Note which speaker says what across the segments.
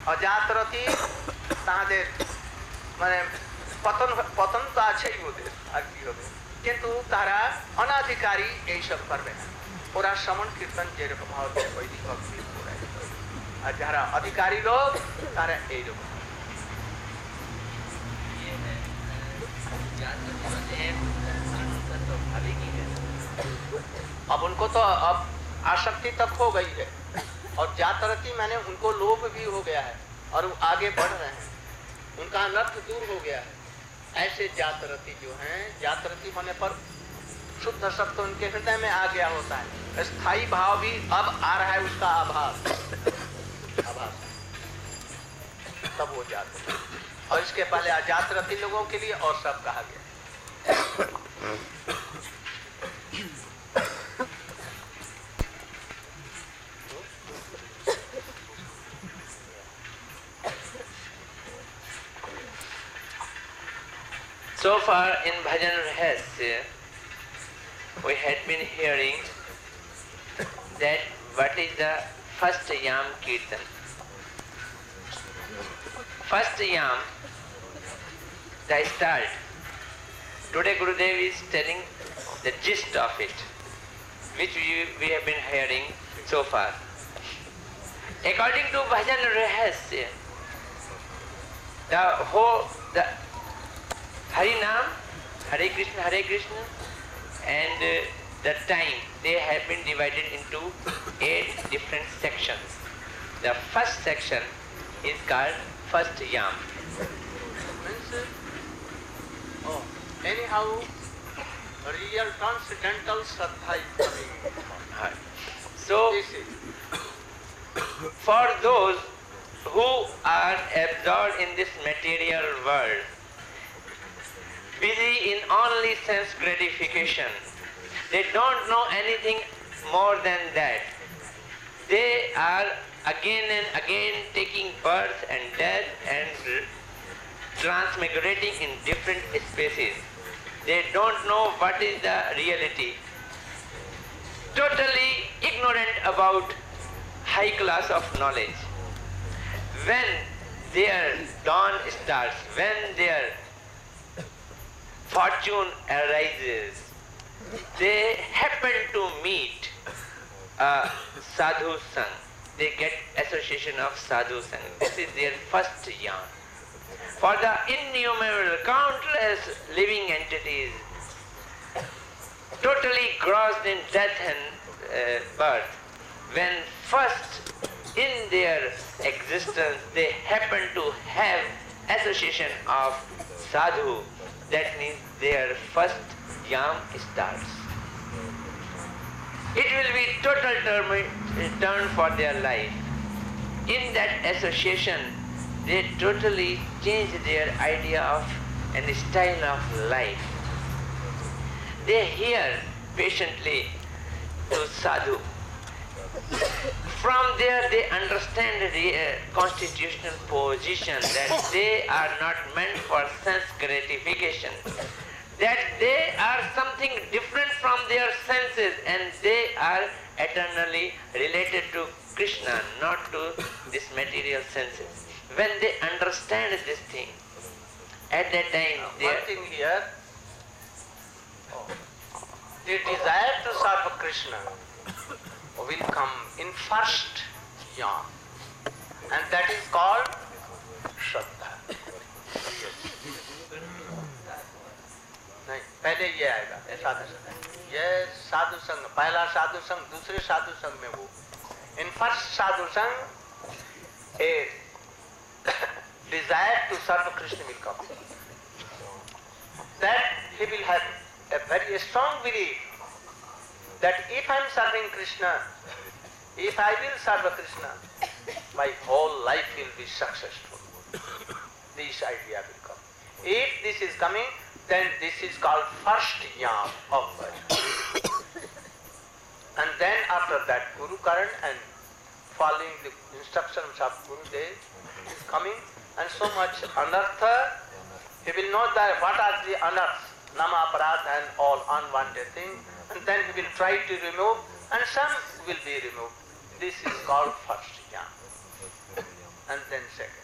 Speaker 1: অজাতরতি তাদের মানে পতন তো আছেই ওদের, আর কি হবে, কিন্তু তারা অনাধিকারী এইসব করবে না। ওরা শ্রবণ কীর্তন যেরকম হবে বৈদিক ভক্তি ওরাই, আর যারা अधिकारी लोग তারা এইরকম। अब उनको तो अब आसक्ति तक हो गई है, और जातरती मैंने उनको लोभ भी हो गया है और वो आगे बढ़ रहे हैं, उनका अनर्थ दूर हो गया है। ऐसे जातरती जो हैं, जातरती होने पर शुद्ध सत्व उनके हृदय में आ गया होता है, स्थायी भाव भी अब आ रहा है, उसका आभास तब हो जाते हैं। और इसके पहले अजातरती लोगों के लिए और सब कहा गया।
Speaker 2: So far in Bhajan Rahasya, we had been hearing that what is the first Yam Kirtan. First Yam, the start. Today Gurudev is telling the gist of it, which we have been hearing so far. According to Bhajan Rahasya, the Harinam, Hare Krishna, and the time, they have been divided into 8 different sections. The first section is called First Yam.
Speaker 1: Anyhow, real transcendental Shraddha is coming.
Speaker 2: So, for those who are absorbed in this material world, busy in only sense gratification, they don't know anything more than that. They are again and again taking birth and death and transmigrating in different spaces. They don't know what is the reality. Totally ignorant about high class of knowledge. When their dawn starts, when their fortune arises, they happen to meet a sadhu sang. They get association of sadhu sang. This is their first Yam. For the innumerable, countless living entities, totally grossed in death and birth, when first in their existence they happen to have association of sadhu, that means their first Yam starts. It will be total turn for their life. In that association, they totally change their idea of and style of life. They hear patiently to sadhu. From there they understand the constitutional position that they are not meant for sense gratification, that they are something different from their senses and they are eternally related to Krishna, not to this material senses. When they understand this thing, at that time
Speaker 1: one thing here, the desire to serve Krishna will come in first Yam, and that is called Shraddha. नहीं, पहले ये आएगा साधु संग, ये साधु संग, पहला साधु संग, दूसरे साधु संग में वो, in first sadhu sang, a desire to serve Krishna will come. That he will have a very strong belief that if I am serving Krishna, if I will serve Krishna, my whole life will be successful. This idea will come. If this is coming, then this is called first Yam of Bhajan. And then after that, Guru Karan and following the instructions of Guru Dev is coming, and so much anartha, he will know that what are the anarthas, nama, aparadha and all unwanted things, and then he will try to remove, and some will be removed. This is called first Yam. and then second.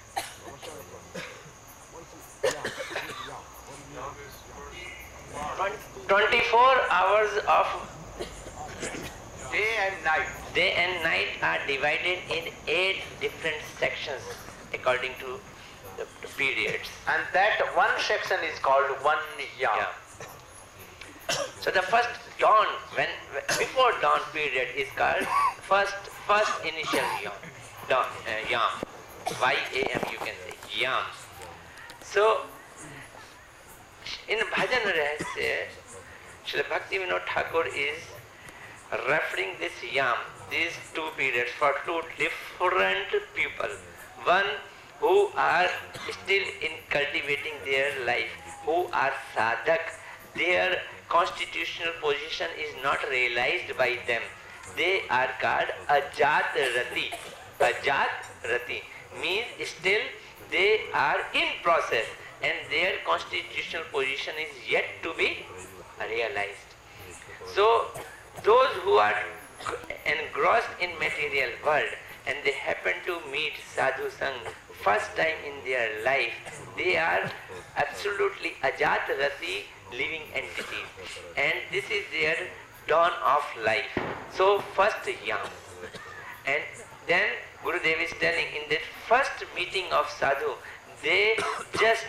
Speaker 2: 24 hours of
Speaker 1: Day and night.
Speaker 2: day and night are divided in 8 different sections according to the periods.
Speaker 1: And that one section is called one yam.
Speaker 2: Yeah. So the first dawn, before dawn period is called first initial yam. Dawn, yam. YAM you can say, yam. So in Bhajan Rahasya, Srila Bhaktivinoda Thakur is referring this yam, these 2 periods for 2 different people. One who are still in cultivating their life, who are sadhak, their constitutional position is not realized by them. They are called ajat rati. Ajat rati means still they are in process and their constitutional position is yet to be realized. So those who are engrossed in material world and they happen to meet sadhu sang first time in their life, they are absolutely ajat rati living entities, and this is their dawn of life. So first yam, and then Gurudev is telling in that first meeting of sadhu, they just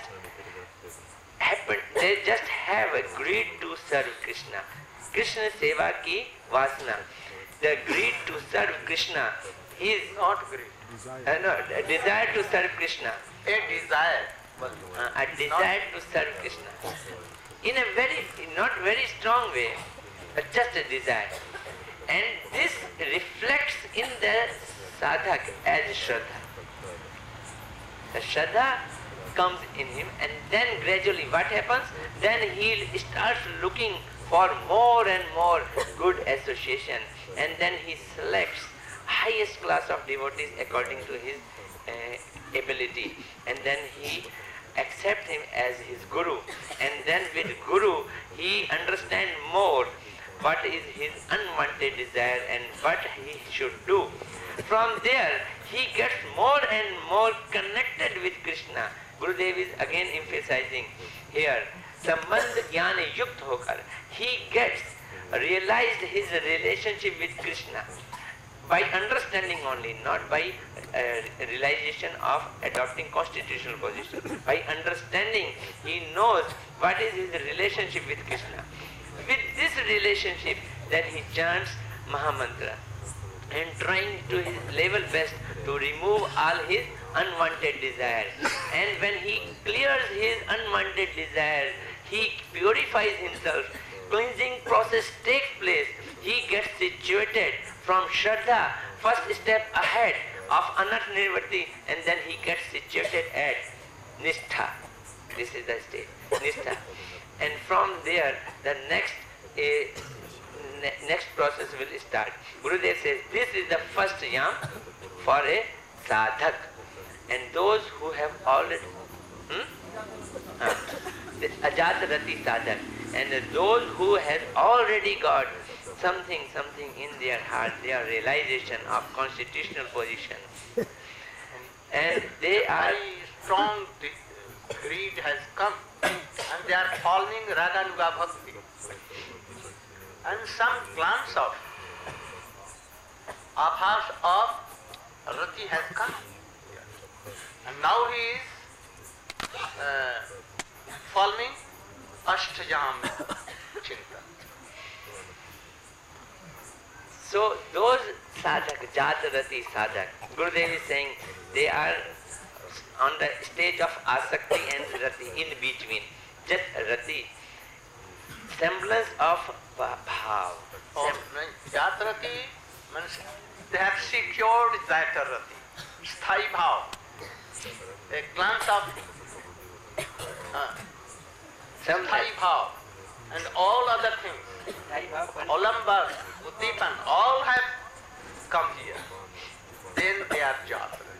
Speaker 2: have agreed to serve Krishna. Krishna seva ki vasana. The greed to serve Krishna is
Speaker 1: Not greed.
Speaker 2: Desire to serve Krishna.
Speaker 1: A desire.
Speaker 2: A desire to serve Krishna. In a not very strong way, but just a desire. And this reflects in the sadhak as Shraddha. The Shraddha comes in him, and then gradually what happens? Then he starts looking for more and more good association, and then he selects highest class of devotees according to his ability, and then he accepts him as his guru, and then with guru he understands more what is his unwanted desire and what he should do. From there he gets more and more connected with Krishna. Gurudev is again emphasizing here, sambandh jnana yukt hokar, he gets realized his relationship with Krishna by understanding only, not by realization of adopting constitutional position. By understanding, he knows what is his relationship with Krishna. With this relationship, that he chants Mahamantra and trying to his level best to remove all his unwanted desires. And when he clears his unwanted desires, he purifies himself. Cleansing process takes place. He gets situated from Shraddha, first step ahead of Anarth Nirvati, and then he gets situated at Nishtha. This is the stage, Nishtha. And from there, the next process will start. Gurudev says, this is the first yam for a sadhak. And those who have already, the ajat rati sadhak, and those who have already got something in their heart, their realization of constitutional position, and they are
Speaker 1: Very strong greed has come, and they are following Raganuga Bhakti. And some glance of abhas of Rati has come. And now he is following Ashtajam Chinta.
Speaker 2: So those sadhak, jatarati sadhak, Gurudev is saying they are on the stage of asakti and rati, in between. Just rati, semblance of bhav.
Speaker 1: Jatarati means they have secured Jatarati, Sthai Bhav. A glance of Sthai Bhav and all other things. Olamba, Uddipan, all have come here. Then they are Jatarati.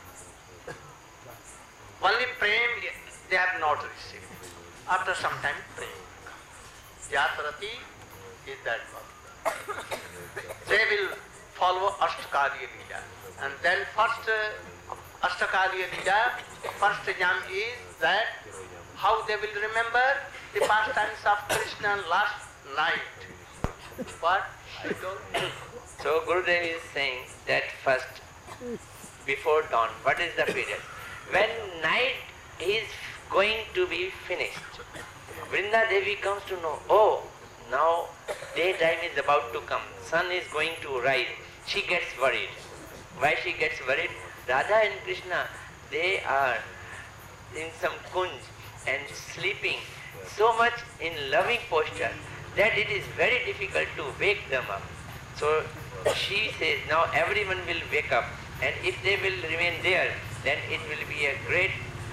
Speaker 1: Only Prem they have not received. After some time, Prem comes. Jatarati is that one. They will follow Ashtakari Leela. And then first Astakaliya Lila, first exam is that how they will remember the pastimes of Krishna last night. But I don't know.
Speaker 2: So Gurudev is saying that first, before dawn, what is the period? When night is going to be finished, Vrinda Devi comes to know, oh, now daytime is about to come, sun is going to rise. She gets worried. Why she gets worried? Radha and Krishna, they are in some kunj and sleeping so much in loving posture that it is very difficult to wake them up. So she says, now everyone will wake up, and if they will remain there, then it will be a great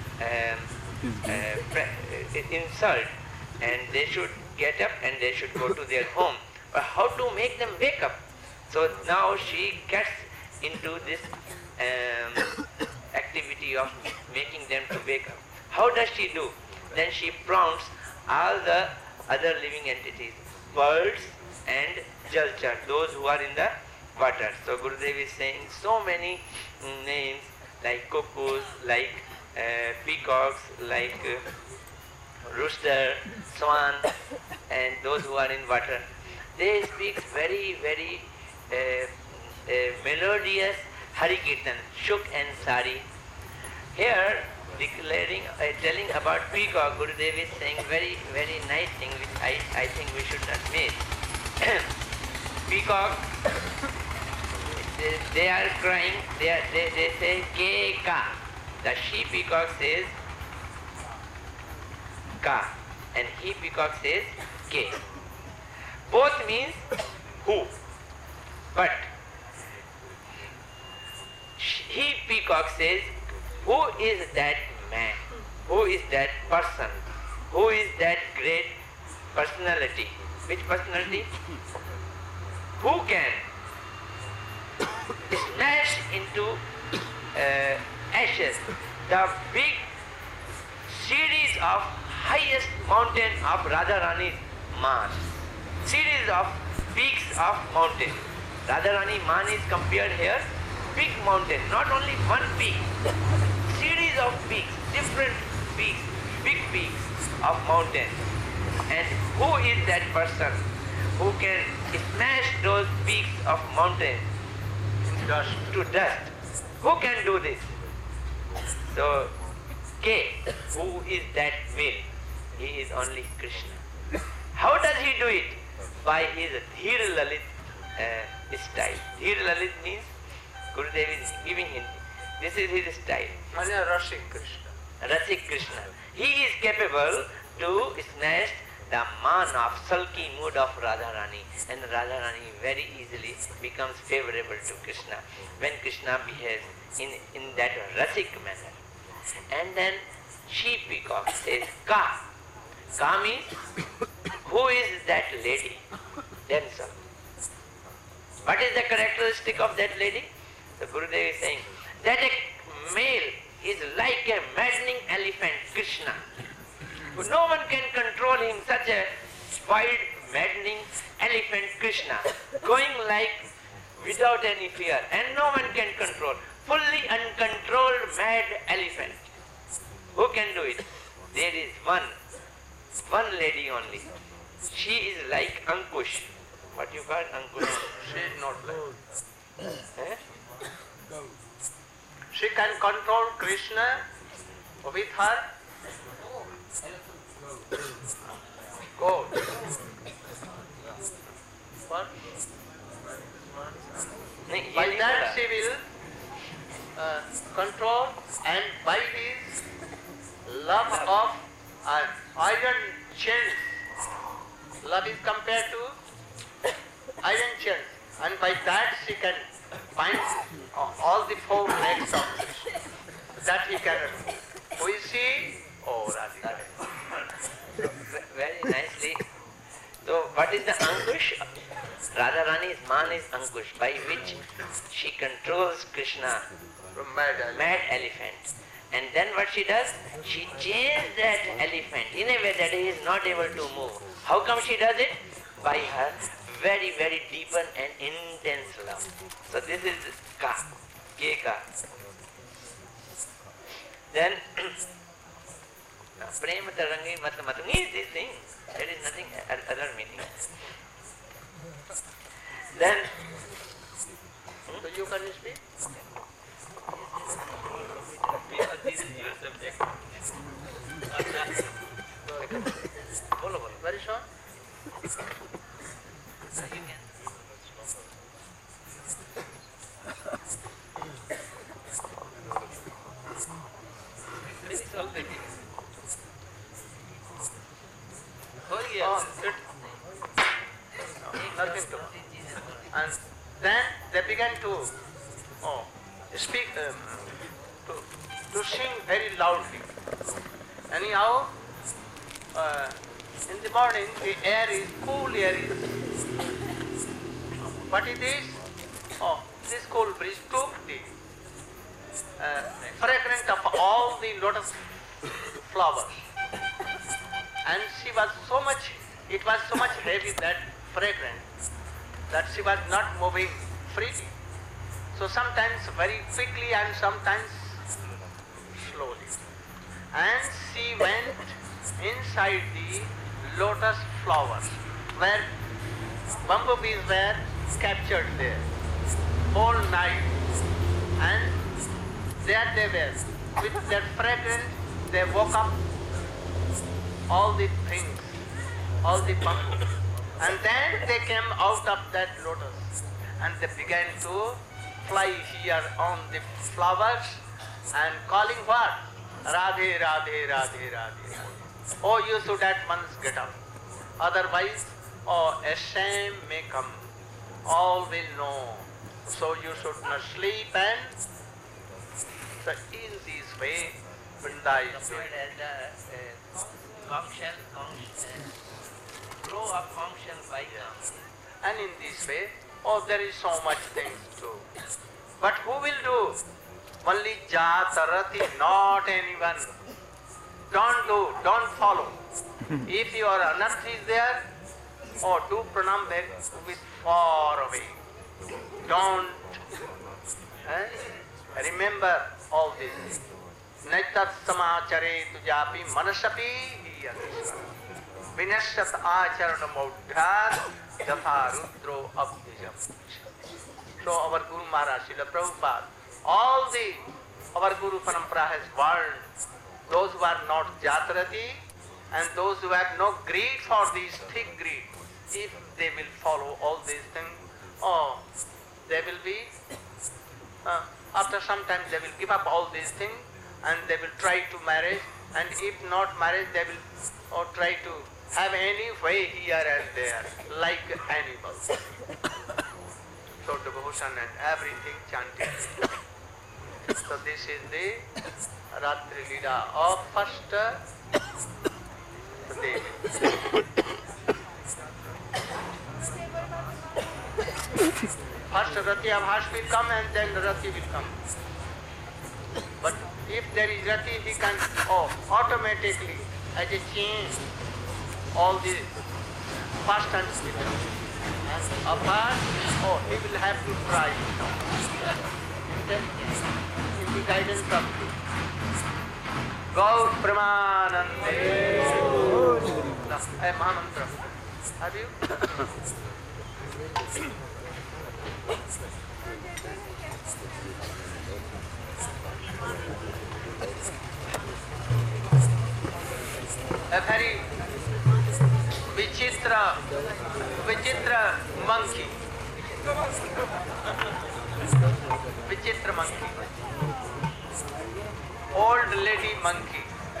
Speaker 2: insult, and they should get up and they should go to their home. But how to make them wake up? So now she gets into this activity of making them to wake up. How does she do? Then she prompts all the other living entities, birds and jalchar, those who are in the water. So Gurudev is saying so many names like cuckoos, like peacocks, like rooster, swan, and those who are in water. They speak very, very melodious Hari Kirtan, Shuk and Sari. Here, declaring, telling about peacock, Gurudev is saying very, very nice thing which I think we should not miss. Peacock, they are crying, they say ke ka. The she peacock says ka, and he peacock says ke. Both means who, but he peacock says, who is that man? Who is that person? Who is that great personality? Which personality? Who can smash into ashes the big series of highest mountain of Radharani's man? Series of peaks of mountain. Radharani man is compared here, big mountain, not only one peak, series of peaks, different peaks, big peaks of mountain. And who is that person who can smash those peaks of mountain to dust? Who can do this? So, K, who is that will? He is only Krishna. How does he do it? By his Dhir Lalit style. Dhir Lalit means Gurudev is giving him, this is his style.
Speaker 1: Rasik Krishna.
Speaker 2: Rasik Krishna. He is capable to snatch the man of sulky mood of Radharani, and Radharani very easily becomes favorable to Krishna when Krishna behaves in that Rasik manner. And then she peacock says Ka. Ka means who is that lady? Damsel. What is the characteristic of that lady? The Gurudev is saying that a male is like a maddening elephant, Krishna. No one can control him, such a wild, maddening elephant, Krishna, going like without any fear, and no one can control. Fully uncontrolled mad elephant. Who can do it? There is one lady only. She is like Ankush. What you call Ankush?
Speaker 1: She is not like.
Speaker 2: Eh?
Speaker 1: She can control Krishna with her goat. What? By that she will control, and by his love of iron chains. Love is compared to iron chains, and by that she can bind all the four legs of Krishna. That he cannot do. Who is she? Oh, Radhika.
Speaker 2: Very nicely. So, what is the Ankush? Radharani's man is Ankush, by which she controls Krishna,
Speaker 1: From mad
Speaker 2: elephant. And then what she does? She chains that elephant in a way that he is not able to move. How come she does it? By her very, very deep and intense love. So this is Ka, K-Ka. Then prema tarangi matamatangi is this thing. There is nothing other meaning. Then
Speaker 1: so you can speak.
Speaker 2: This is your subject.
Speaker 1: Very short. Nothing to. And then they began to speak, to sing very loudly. Anyhow, in the morning the air is cool air. What it is? This cool breeze took the fragrance of all the lotus flowers, and she was so much. It was so much heavy, that fragrance, that she was not moving freely. So sometimes very quickly and sometimes slowly. And she went inside the lotus flowers where bumblebees were captured there all night. And there they were. With their fragrance they woke up all the things, all the bamboo. And then they came out of that lotus and they began to fly here on the flowers and calling what? Radhe, Radhe, Radhe, Radhe. Oh, you should at once get up. Otherwise, a shame may come. All will know. So you should not sleep, and so in this way, Vrinda is doing.
Speaker 2: Grow up function by
Speaker 1: And in this way, there is so much things to. But who will do? Only Jatarati, not anyone. Don't do, don't follow. If your anarth is there, do pranam with far away. Don't. Remember all this. Naitat samachare tujapi manasapi vinashat acharana maudhyat yatha rudro abdijam. So our Guru Maharaj, Srila Prabhupada, our Guru Parampara has warned those who are not Jatarati and those who have no greed for these thick greed. If they will follow all these things, they will be, after some time they will give up all these things and they will try to marry, and if not marriage they will try to have any way here and there like animals. So devotion and everything chanting. So this is the Ratri Leela of first day. First Rati Abhash will come and then Rati will come. But if there is Rati, he can automatically, as a chain, all the fast and slippery. And Abhash, he will have to try. In the guidance of Gaur Pramanande. Mahamantra. Have you? A very Vichitra monkey. Vichitra monkey. Old lady monkey.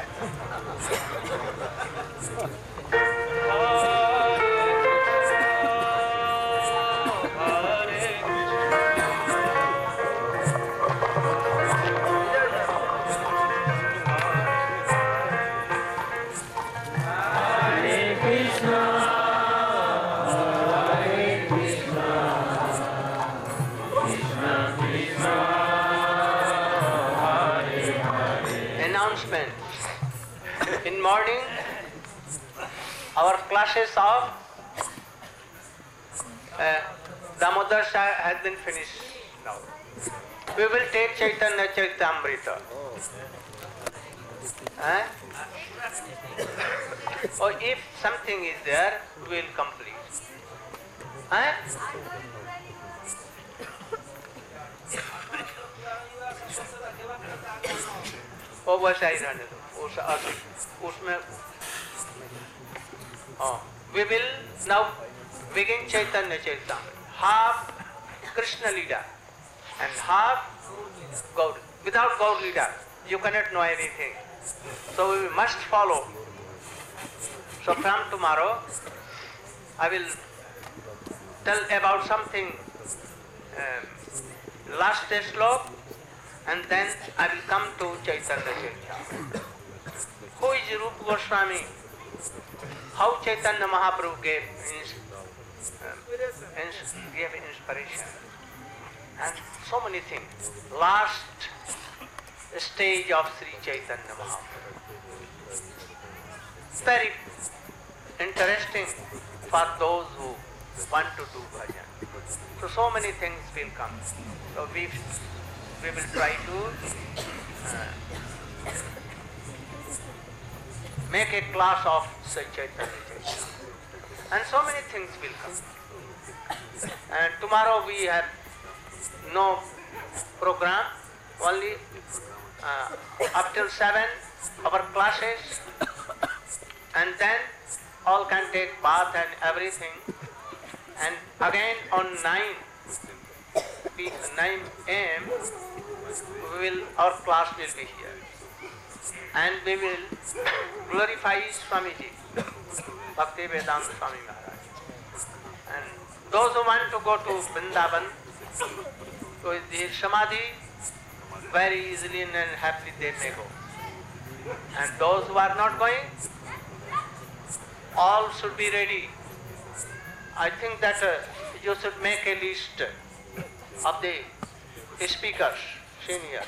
Speaker 1: In morning, our classes of Damodar has been finished now. We will take Chaitanya Charitamrita. Eh? Or if something is there, we will complete. Eh? वो वैसा ही रहने दो, उसमें we will now begin Chaitanya Charitamrita, half Krishna Leela and half Gaur. Without Gaur Leela, you cannot know anything. So we must follow. So from tomorrow, I will tell about something, last slok, and then I will come to Chaitanya Charitamrita. Who is Rupa Goswami? How Chaitanya Mahaprabhu gave inspiration, and so many things. Last stage of Sri Chaitanya Mahaprabhu. Very interesting for those who want to do bhajan. So many things will come. So we will try to make a class of Sri Chaitanya Charitamrita. And so many things will come. And tomorrow we have no program, only up till 7 our classes, and then all can take bath and everything. And again on 9 a.m. our class will be here. And we will glorify Swamiji, Bhakti Vedanta Swami Maharaj. And those who want to go to Vrindavan, to the Samadhi, very easily and happily they may go. And those who are not going, all should be ready. I think that you should make a list of the speakers, seniors.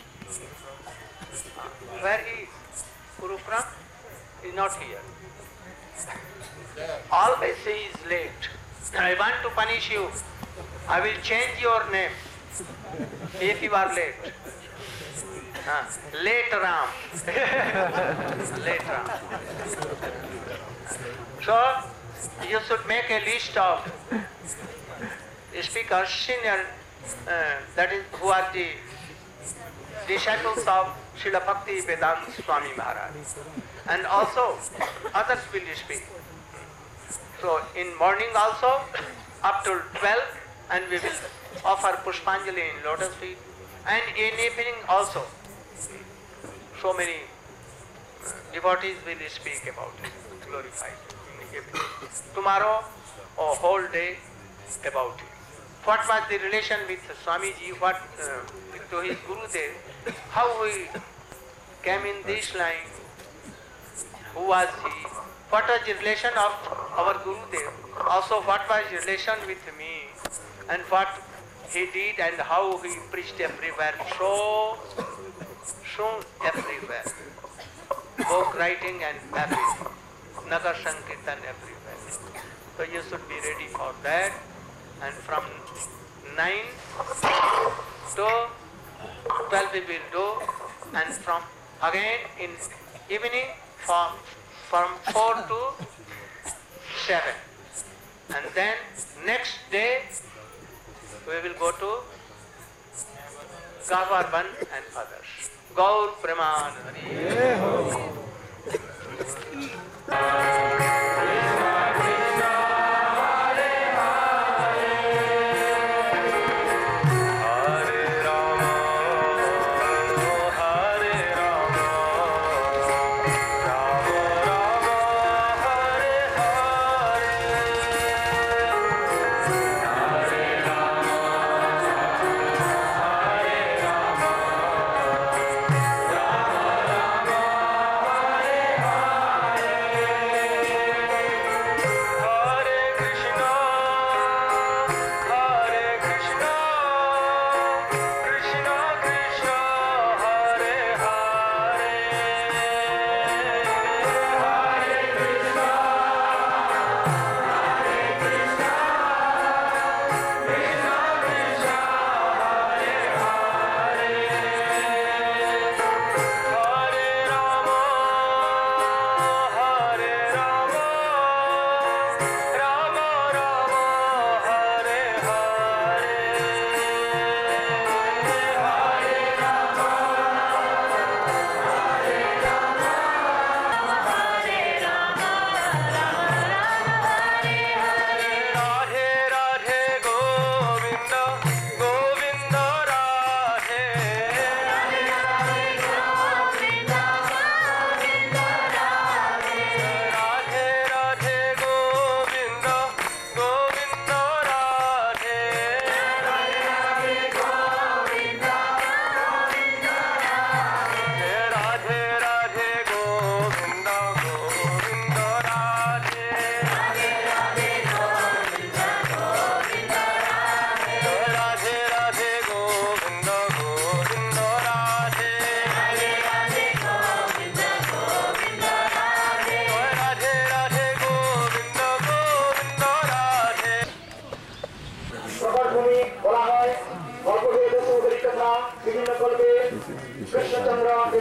Speaker 1: Where is Guru from? He is not here. Always he is late. I want to punish you. I will change your name if you are late. Late Ram. Late Ram. So you should make a list of speakers, senior, that is, who are the disciples of Srila Bhakti Vedanta Swami Maharaj. And also others will speak. So in morning also up to 12, and we will offer Pushpanjali in lotus feet. And in evening also, so many devotees will speak about it, glorify it in the evening. Tomorrow, a whole day about it. What was the relation with Swamiji, what to his Gurudev, how he came in this line, who was he, what was the relation of our Gurudev, also what was the relation with me, and what he did and how he preached everywhere, so everywhere, book writing and everything, Nagar Sankirtan everywhere. So you should be ready for that, and from 9 to 12 we will do, and from again in evening from 4 to 7, and then next day we will go to Gavarban and others. Gaur Premanandi.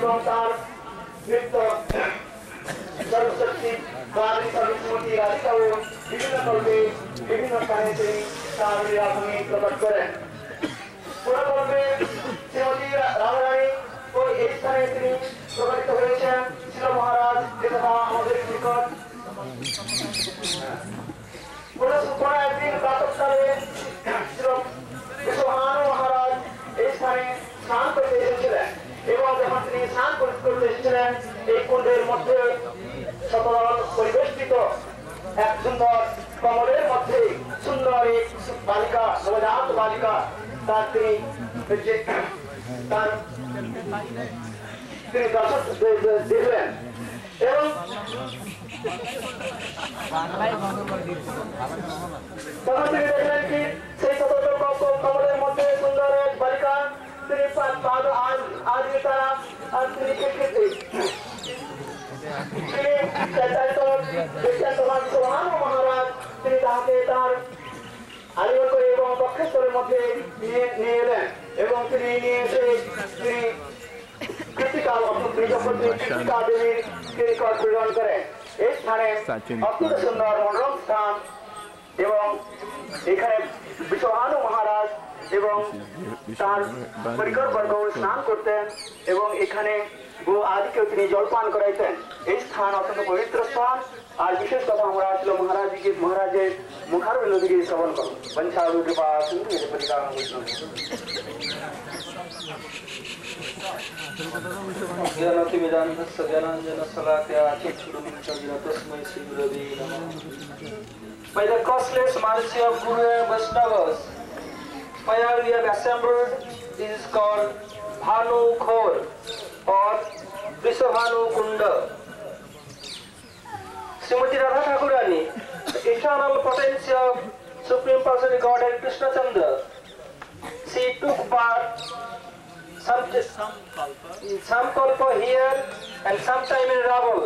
Speaker 3: এবং তার নৃত্য সর্বশক্তি কালী সর্বশ্রীমতী রাধিকাও বিভিন্ন কল্পে বিভিন্ন স্থানে তিনি তার লীলাভূমি প্রকট করেন। পুরকল্পে শ্রীমতী রাধারানী ও এই স্থানে তিনি প্রকাশিত হয়েছেন ছিল মহারাজ যেটা আমাদের নিকট। একদিন প্রাতঃকালে বিশ্বভানু মহারাজ এই স্থানে স্নান করতে এসেছিলেন এবং যখন তিনি স্নান করতে এসেছিলেন এই কুণ্ডের মধ্যে সতল পরিবেষ্টিত এক সুন্দর কমলের মধ্যে সুন্দর এক বালিকা নবজাত বালিকা তার তিনি দর্শক দেখলেন এবং তখন তিনি দেখলেন কি সেই সতর্ক কমলের মধ্যে সুন্দর এক বালিকা তিনি আজকে তারা তিনি মহারাজ তিনি তাহাকে তার আলিঙ্গন করে এবং বক্ষস্থলের মধ্যে নিয়ে এলেন এবং তিনি নিয়ে এসে তিনি কৃতিকা দেবীর নিকট প্রেরণ করেন। এই স্থানে অত্যন্ত সুন্দর মনোরম স্থান এবং এখানে বিশ্বভানু মহারাজ এবং তার পরিকরবর্গ স্নান করতেন এবং এখানে গো আদিকেও তিনি জলপান করাইতেন। এই স্থান অত্যন্ত পবিত্র স্থান। আর বিশেষ কথা আমরা আসলে মহারাজের মুখারবিন্দ দিকে শ্রবণ করব। বঞ্চালু কৃপা সিন্ধু পরিকার By the costless mercy of Guru and Vaishnavas, where we have assembled, this is called Bhanu Khor or Vrishabhanu Kunda. Srimati Radha Thakurani, the eternal potency of Supreme Personality Godhead Krishna Chandra, she took part some kalpa here and sometime in Raval.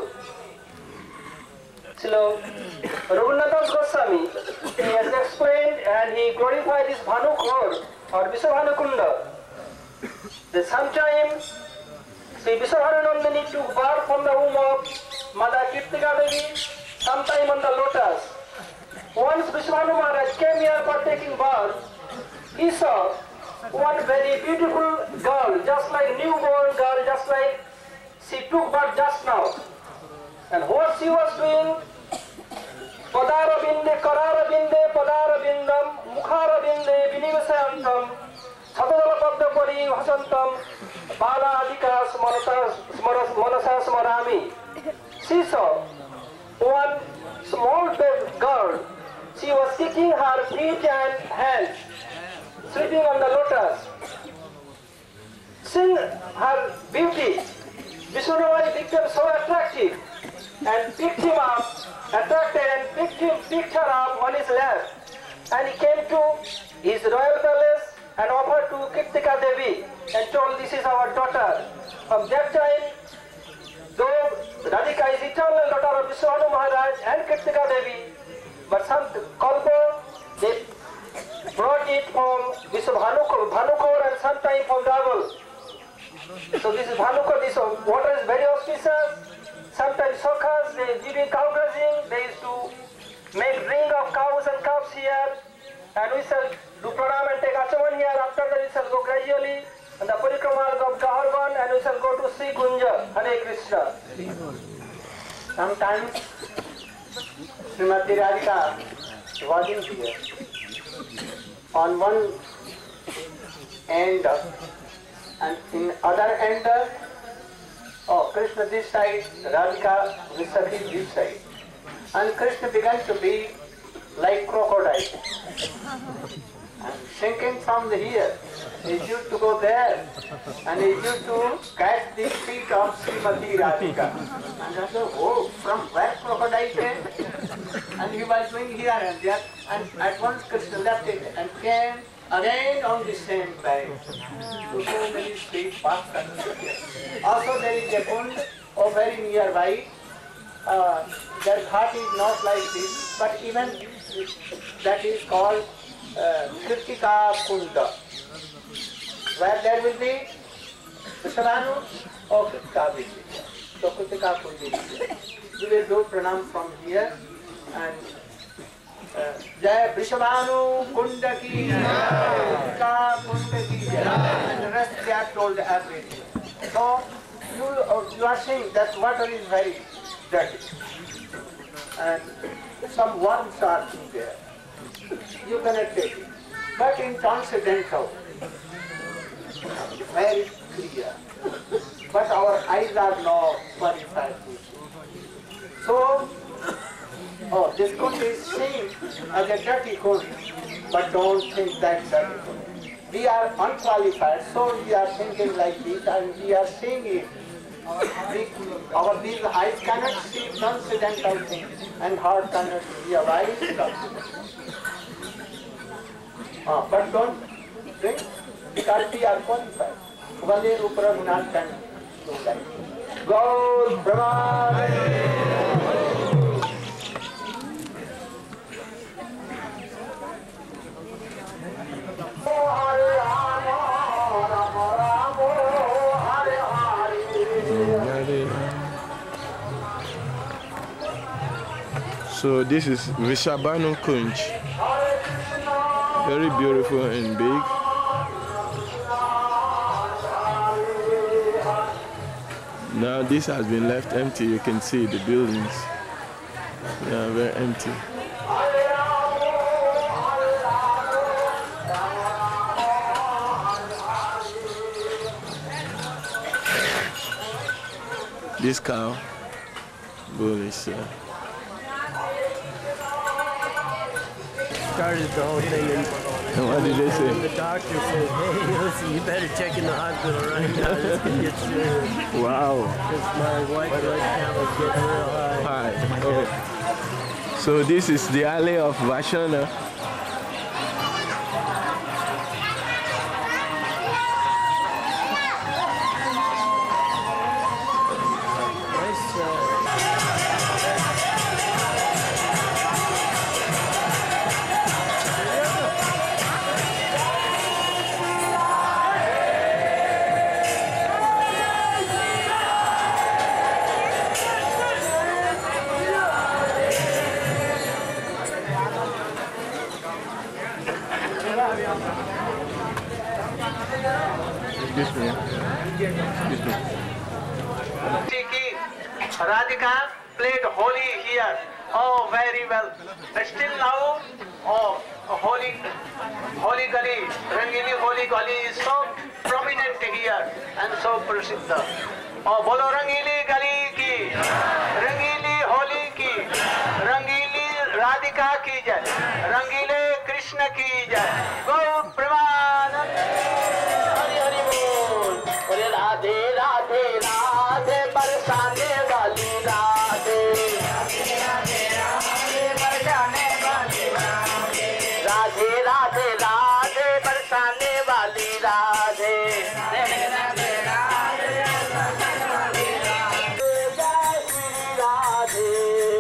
Speaker 3: So, Raghunath Goswami, he has explained and he glorified this Bhanu Khor or Vrishabhanu Kunda. That sometime Sri Vrishabhanu Nandini took birth from the womb of Mother Kirtika Devi, sometime on the lotus. Once Vrishabhanu Maharaj came here for taking birth, he saw one very beautiful girl, just like newborn girl, just like she took birth just now. And what she was doing, Padara Binde, Karara Binde, Padara Bindam, Mukhara Binde, Vinivasayantam, Sadala Padapari, Vasantam, Bala Adikas, Manasa Smarami. She saw one small girl, she was kicking her feet and hands, sleeping on the lotus. Seeing her beauty, Vishnu became so attractive and picked him up, attracted and picked her up on his lap. And he came to his royal palace and offered to Kirtika Devi and told, this is our daughter. From that time, though Radhika is eternal daughter of Vishnu Maharaj and Kirtika Devi, but some kalpa, they brought it from Bhanukor and sometime from Raval. So this is Bhanukor, this water is very auspicious. Sometimes sokas, during cow grazing, they used to make ring of cows and calves here. And we shall do pranam and take achaman here. After that we shall go gradually and the parikrama of Gaharban and we shall go to Sri Kunja. Hare Krishna. Sometimes Srimati Radhika was in here. On one end and in other end, Krishna this side, Radhika Vishakhi this side. And Krishna began to be like crocodile. And sinking from here, he used to go there and he used to catch the feet of Srimati Radhika. And I said, oh, from where crocodile came? And he was going here and there. And at once Krishna left it and came again on the same bank. So many streets passed. Also there is a pond very nearby. Their ghat is not like this, but even that is called Kirtika Kunda, where there will be
Speaker 1: Vishwabhanu, okay, Kavi. So Kutika Kundi. We will do pranam from here and Jai Vishwabhanu Kunda ki Jai, Ka Kunda ki Jai, and the rest they have told everything. So you are saying that water is very dirty and some worms are in there. You cannot take it. But in transcendental, very clear. But our eyes are not qualified. So, this kund is seen as a dirty kund, but don't think that's dirty kund. We are unqualified, so we are thinking like this and we are seeing it. These eyes cannot see transcendental things and heart cannot realize transcendental. But don't drink because we are qualified. Vale Rupra Gunan can do that. Gaur Brahma.
Speaker 4: So this is Vrishabhanu Kunj, very beautiful and big. Now this has been left empty. You can see the buildings, they are very empty. This cow bull is
Speaker 5: started the whole thing,
Speaker 4: and what did they say?
Speaker 5: the doctor said, hey, listen, you better check in the hospital right now. This can get serious.
Speaker 4: Wow.
Speaker 5: Because my white blood count was getting real high.
Speaker 4: Hi. Okay. So this is the alley of Vashana.
Speaker 1: Radhika played Holi here. Oh, very well. But still now, Holi Gali, Rangili Holi Gali is so prominent here and so prasiddha. Oh, bolo Rangili Gali ki, Rangili Holi ki, Rangili Radhika ki jai, Rangile Krishna ki jai. Go Premanand. Hari Hari Bol. Hare Radhe Radhe Radhe बरसाने वाली राधे राधे राधे बरसाने वाली राधे राधे राधे राधे बरसाने वाली राधे राधे राधे राधे बरसाने वाली राधे जय श्री राधे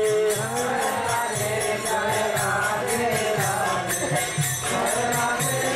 Speaker 1: राधे जय राधे राधे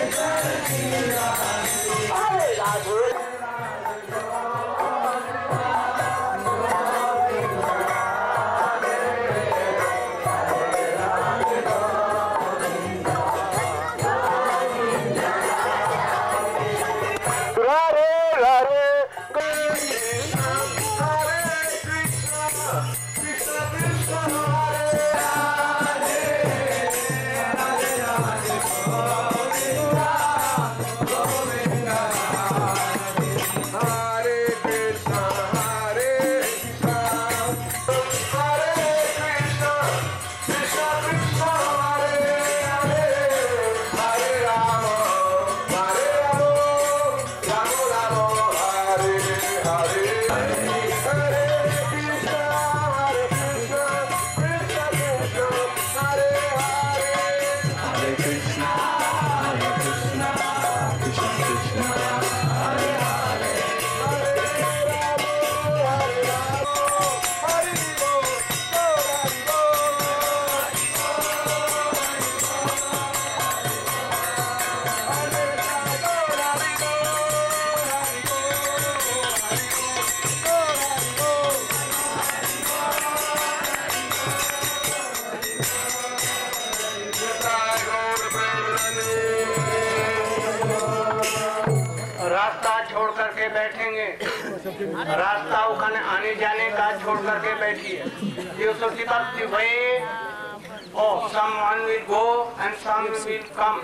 Speaker 1: रास्ता उखाने आने जाने का छोड़ करके बैठिए। You should develop the way of someone will go and some will come.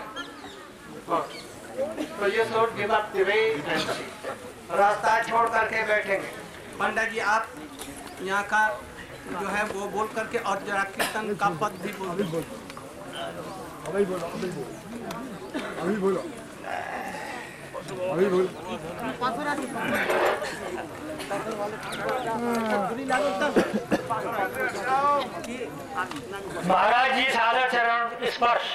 Speaker 1: So you should develop the way and see. रास्ता छोड़ करके बैठेंगे।
Speaker 6: पंडित जी आप यहाँ का जो है वो बोल करके और जरा कीर्तन का पद भी बोल।
Speaker 7: अभी बोलो अभी बोलो अभी बोलो।
Speaker 8: महाराज जी सादर चरण स्पर्श।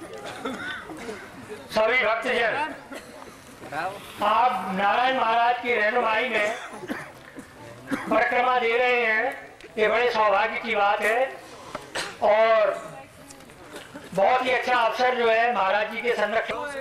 Speaker 8: सभी भक्तजन आप नारायण महाराज की रहनुमाई में परिक्रमा दे रहे हैं, ये बड़े सौभाग्य की बात है और बहुत ही अच्छा अवसर जो है महाराज जी के संरक्षण।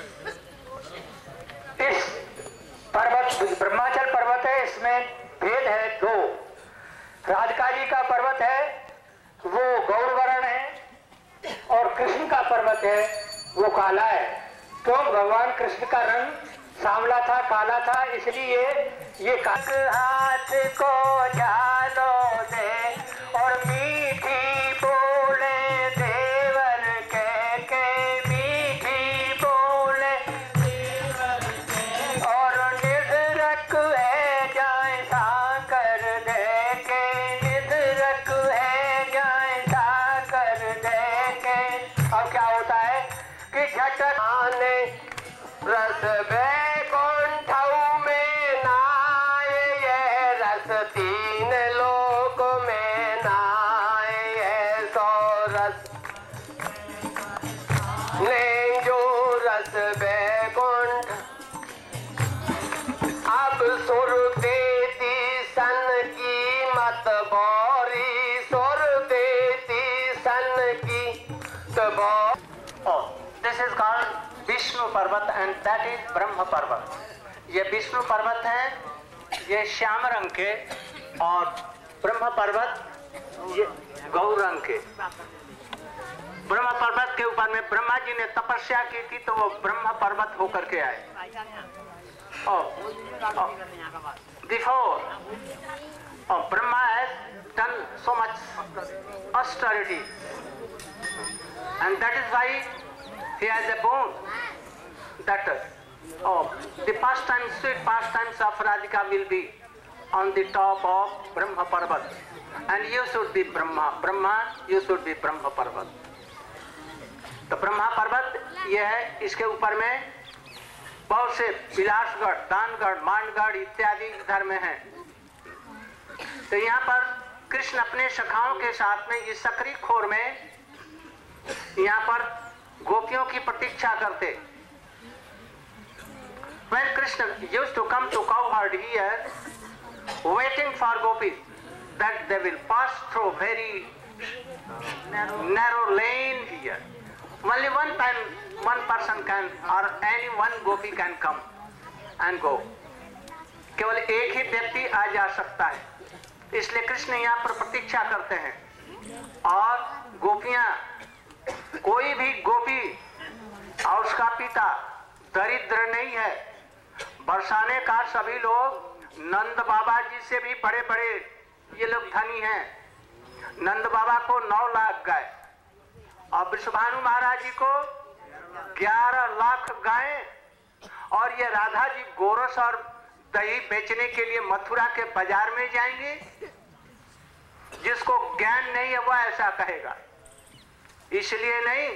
Speaker 8: इस पर्वत ब्रह्माचल पर्वत है, इसमें भेद है दो। राधिकाजी का पर्वत है वो गौरवर्ण है और कृष्ण का पर्वत है वो काला है। तो भगवान कृष्ण का रंग सांवला था, काला था, इसलिए ये हाथ को जानो दे और मीठी बोले देवर के मीठी बोले और निधरक है जाए साकर दे के निधरक है जाए साकर दे के। अब क्या होता है कि झटक आने रस बैकुंठों में नाए ये रस तीन लोक में नाए ये सो रस ने जो रस बैकुंठ अब सुर देती सन की मत बोरी सुर देती सन की तबो।
Speaker 1: This is called विष्णु पर्वत and that is ब्रह्म पर्वत। ये विष्णु पर्वत है, ये श्याम रंग के, और ब्रह्म पर्वत ये गौर रंग के। ब्रह्म पर्वत के ऊपर में ब्रह्मा जी ने तपस्या की थी तो वो ब्रह्म पर्वत होकर के आए। Before Brahma has done so much austerity and that is why he has a bone that the pastimes, sweet pastimes of Radhika will be on the top of Brahma Parvat and you should be Brahma, you should be Brahma Parvat। तो ब्रह्मा पर्वत ये है, इसके ऊपर में बहुत से विलासगढ़, दानगढ़, मानगढ़ इत्यादि इधर में है। तो यहाँ पर कृष्ण अपने सखाओं के साथ में इस सकरी खोर में यहाँ पर गोपियों की प्रतीक्षा करते। When Krishna used to come to cowherd here, waiting for gopis, that they will pass through very narrow lane here. Only one person can, or any one gopi can come and go. केवल एक ही व्यक्ति आ जा सकता है, इसलिए कृष्ण यहाँ पर प्रतीक्षा करते हैं। और गोपियां, कोई भी गोपी और उसका पिता दरिद्र नहीं है। बरसाने का सभी लोग नंद बाबा जी से भी बड़े बड़े ये लोग धनी हैं। नंद बाबा को 9 लाख गाय और विश्वभानु महाराज जी को 11 लाख गायें, और ये राधा जी गोरस और दही बेचने के लिए मथुरा के बाजार में जाएंगे। जिसको ज्ञान नहीं है वो ऐसा कहेगा। इसलिए नहीं,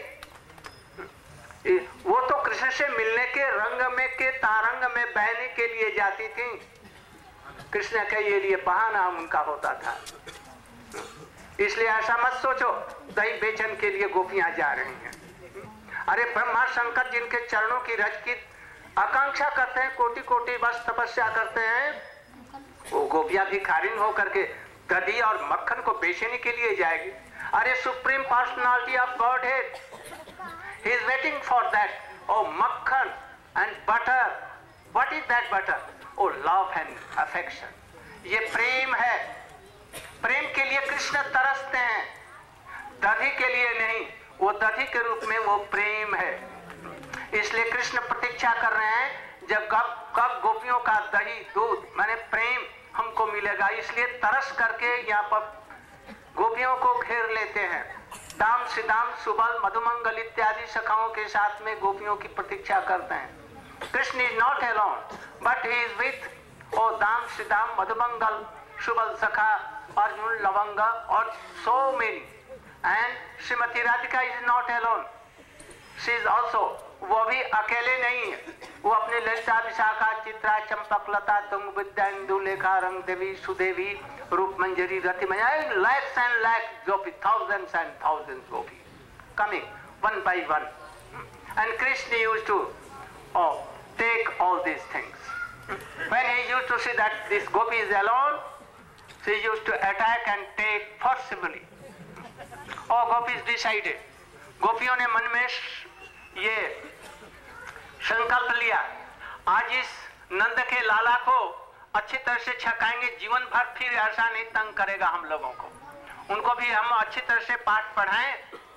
Speaker 1: वो तो कृष्ण से मिलने के रंग में के तारंग में बहने के लिए जाती थी। कृष्ण के ये लिए बहाना उनका होता था। इसलिए ऐसा मत सोचो दही बेचन के लिए गोपियां जा रही हैं। अरे ब्रह्मा शंकर जिनके चरणों की रज की आकांक्षा करते हैं, कोटि कोटि वर्ष तपस्या करते हैं, वो गोपियां भिखारिन होकर के दही और मक्खन को बेचने के लिए जाएगी। अरे supreme personality of godhead, he is waiting for that. Oh, makhan and butter. What is that butter? Oh, love and affection. ये प्रेम है। प्रेम के लिए कृष्ण तरसते हैं, दधी के लिए नहीं। वो दधी के रूप में वो प्रेम है। इसलिए कृष्ण प्रतीक्षा कर रहे हैं जब कब गोपियों का दही दूध माने प्रेम हमको मिलेगा, इसलिए तरस करके यहाँ पर गोपियों को घेर लेते हैं। दाम सिदाम सुबल मधुमंगल इत्यादि सखाओं के साथ में गोपियों की प्रतीक्षा करते हैं। Krishna is not alone but he is with ओ दाम सिदाम मधुमंगल सुबल सखा अर्जुन लवंग और so many. And Shrimati Radhika is not alone, she is also, वो भी अकेले नहीं है, वो अपने ललिता विशाखा चित्रा चंपक लता तुंग विद्या इंदु लेखा रंग देवी सुदेवी रूप मंजरी रति lakhs and lakhs gopi, thousands and thousands gopi coming one by one, and Krishna used to take all these things. When he used to see that this gopi is alone, he used to attack and take forcibly. Gopis decided, गोपियों ने मन में ये संकल्प लिया, आज इस नंद के लाला को अच्छी तरह से छकाएंगे, जीवन भर फिर ऐसा नहीं तंग करेगा हम लोगों को, उनको भी हम अच्छी तरह से पाठ पढ़ाएं।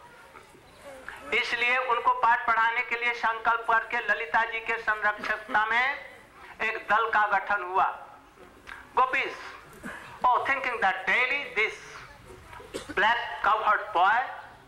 Speaker 1: इसलिए उनको पाठ पढ़ाने के लिए संकल्प करके ललिता जी के संरक्षकता में एक दल का गठन हुआ। Gopis thinking that daily this black covered boy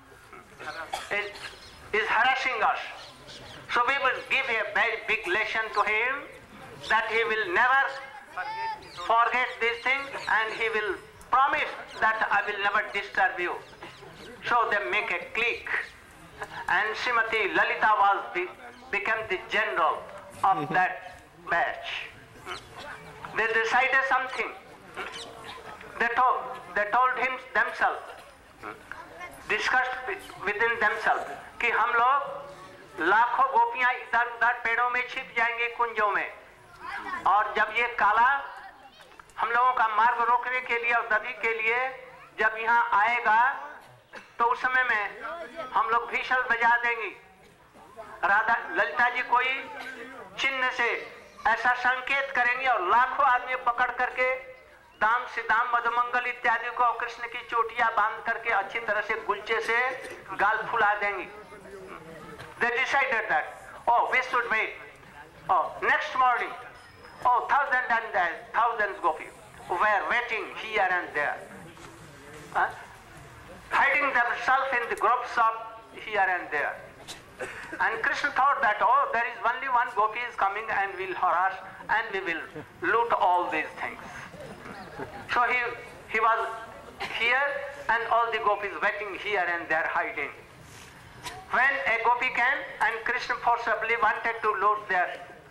Speaker 1: is harassing us, so we will give a very big lesson to him that he will never forget this thing and he will promise that I will never disturb you. So they make a clique, and Srimati Lalita became the general of that batch. They decided something. They told him themselves, discussed within themselves, कि हम लोग लाखों गोपियां इधर उधर पेड़ों में छिप जाएंगे कुंजों में, और जब ये काला हम लोगों का मार्ग रोकने के लिए और दधि के लिए जब यहाँ आएगा तो उस समय में हम लोग भीषण बजा देंगे। राधा ललिता जी कोई चिन्ह से ऐसा संकेत करेंगे और लाखों आदमी पकड़ करके दाम सिदाम मधुमंगल इत्यादि को कृष्ण की चोटियां बांध करके अच्छी तरह से गुलचे से गाल फुला देंगे। They decided that, we should wait. Next morning, thousands and thousands gopis were waiting here and there, hiding themselves in the groups of here and there. And Krishna thought that, there is only one gopi is coming and will harass and we will loot all these things. So he was here and all the gopis waiting here and there hiding. When a gopi came and Krishna forcibly wanted to loot their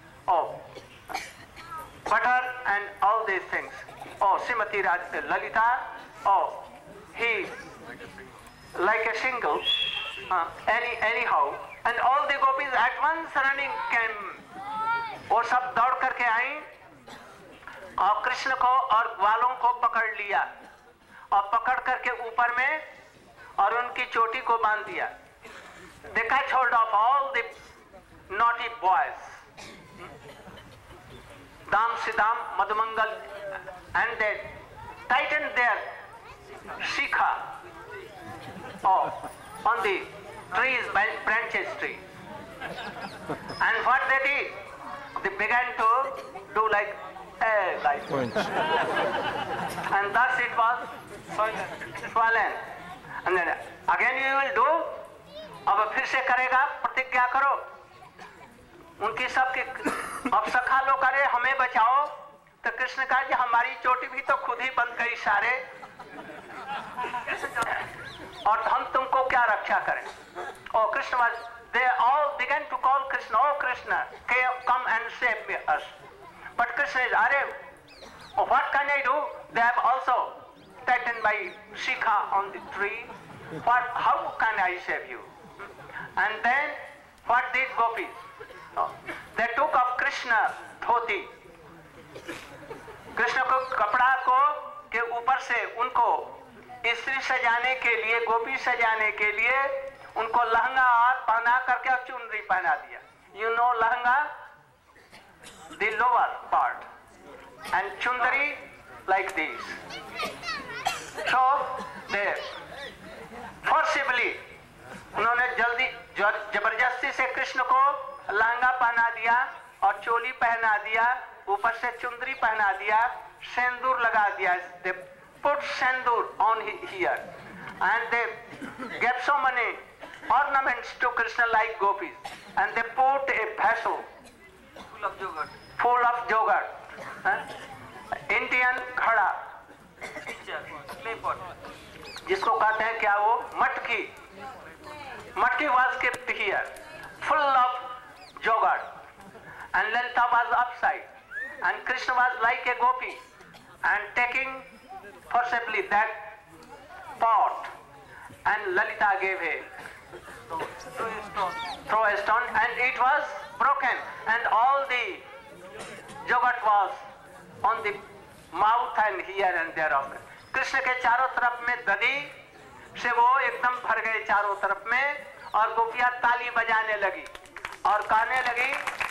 Speaker 1: butter and all these things, Srimati Lalita, he like a single, anyhow, and all the gopis at once running came, वो सब दौड़ करके आई और कृष्ण को और ग्वालों को पकड़ लिया और पकड़ करके ऊपर में और उनकी चोटी को बांध दिया। They catch hold of all the naughty boys, Dam Sidam Madhumangal, and they tightened their shikha on the trees, branches tree. And what they did, they began to do like punch. And thus it was swollen. And then again you will do, अब फिर से करेगा, प्रतिज्ञा करो उनकी सबके, अब सखा लो करे हमें बचाओ, तो कृष्ण कहा कि हमारी चोटी भी तो खुद ही बंद करी सारे, और हम तुमको क्या रक्षा करें। Krishna was, they all began to call Krishna, Krishna, come and save us. But Krishna is, what can I do? They have also tightened my shikha on the tree. How can I save you? And then what did gopis? They took up Krishna dhoti. Krishna को कपड़ा को के ऊपर से उनको स्त्री सजाने के लिए, गोपी सजाने के लिए उनको लहंगा और पहना करके और चुनरी पहना दिया। You know lehenga, the lower part, and chundari like this. So they forcibly उन्होंने जबरदस्ती से कृष्ण को लहंगा पहना दिया
Speaker 6: और चोली पहना दिया, ऊपर से चुंदरी पहना दिया, सिंदूर लगा दिया. They put sindoor on here and they gave so many ornaments to Krishna like gopis, and they put a vessel full of yogurt, Indian घड़ा, जिसको कहते हैं क्या वो मटकी. Matki was kept here, full of yogurt, and Lalita was upside, and Krishna was like a gopi, and taking forcibly that pot, and Lalita gave a throw a stone, and it was broken, and all the yogurt was on the mouth and here and there of it. Krishna के चारों तरफ में दधी से वो एकदम भर गए चारों तरफ में, और गोपियां ताली बजाने लगी और कहने लगी.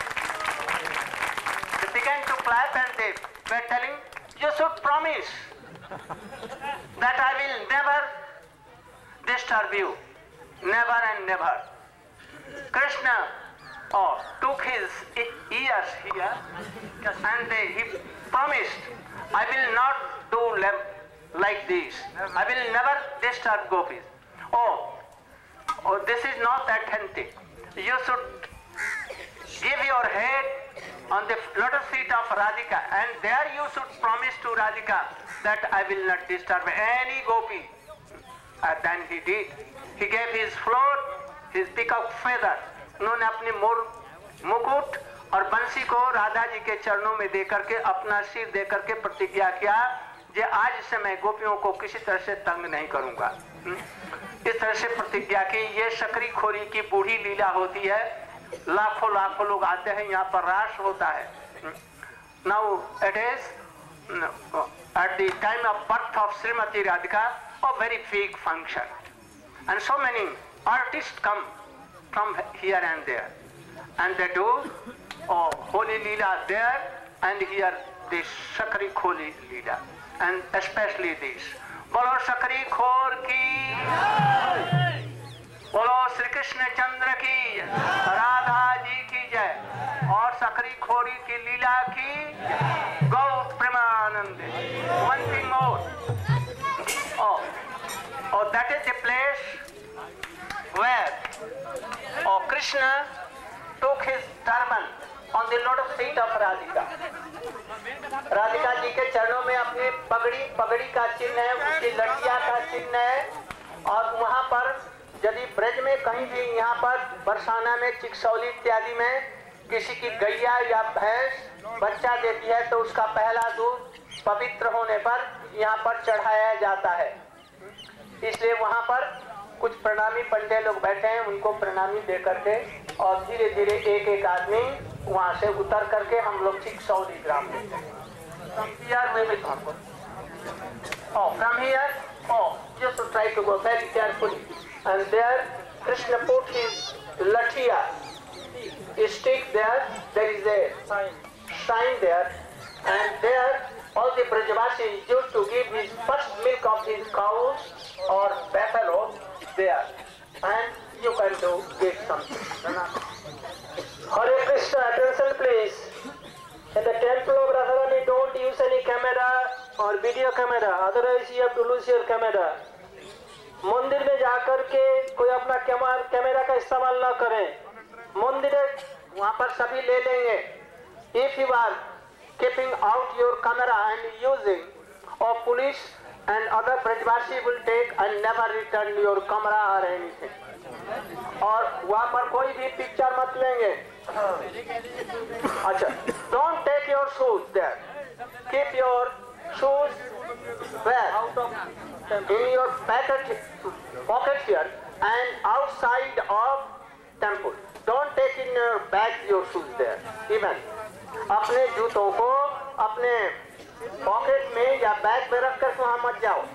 Speaker 6: They began to clap and they were telling, you should promise that I will never disturb you, never and never. Krishna took his ears here and he promised, I will not do like this. I will never disturb gopis. Oh, this is not authentic. You should give your head on the lotus feet of Radhika, and there you should promise to Radhika that I will not disturb any gopi. And then he did. He gave his float, his peacock feather. उन्होंने अपने मोर मुकुट और बंसी को राधा जी के चरणों में दे करके, अपना सिर दे करके प्रतिज्ञा किया, जे आज से मैं गोपियों को किसी तरह से तंग नहीं करूंगा. इस तरह से प्रतिज्ञा की. ये शकरी खोरी की बूढ़ी लीला होती है. लाखों लाखों लोग आते हैं, यहाँ पर रास होता है. Now it is at the time of birth of Shrimati Radhika a very big function, and so many artists come from here and there, and they do holy leela there and here this Sakari Kholi leela, and especially this. Bolo Sakari Khor ki, Bolo Shri Krishna Chandra ki, Radha ji ki jai, और Sakari Khori ki leela ki, Gaur Premanande. One thing more. Oh, that is the place where Krishna took his turban on the lotus feet of Radhika. Radhika ji के चरणों में अपने पगड़ी का चिन्ह है, उसकी लठिया का चिन्ह है. और वहाँ पर यदि ब्रज में कहीं भी, यहाँ पर बरसाना में, चिकसौली इत्यादि में किसी की गैया या भैंस बच्चा देती है तो उसका पहला दूध पवित्र होने पर यहाँ पर चढ़ाया जाता है. इसलिए वहाँ पर कुछ प्रणामी पंडे लोग बैठे हैं, उनको प्रणामी दे करके और धीरे धीरे एक एक आदमी वहाँ से उतर करके हम लोग चिकसौली ग्राम में from here, just to try to go very carefully, and there Krishna put his lathia stick there. There is a sign there, and there all the Brajavasis used to give his first milk of his cows or buffalo there, and you can do get something. Hare Krishna, attention please. In the temple of Radharani, don't use any camera or video camera, otherwise you have to lose your camera. मंदिर में जाकर के कोई अपना camera का इस्तेमाल ना करें. मंदिर वहाँ पर सभी ले लेंगे. If you are keeping out your camera and using, or police and other Brajvasi will take and never return your camera or anything. और वहाँ पर कोई भी पिक्चर मत लेंगे. अच्छा, don't take your shoes there. Keep your shoes where? In your pocket here and outside of temple. Don't take in your bag your shoes there. Even अपने जूतों को अपने पॉकेट में या बैग में रख कर वहाँ मत जाओ.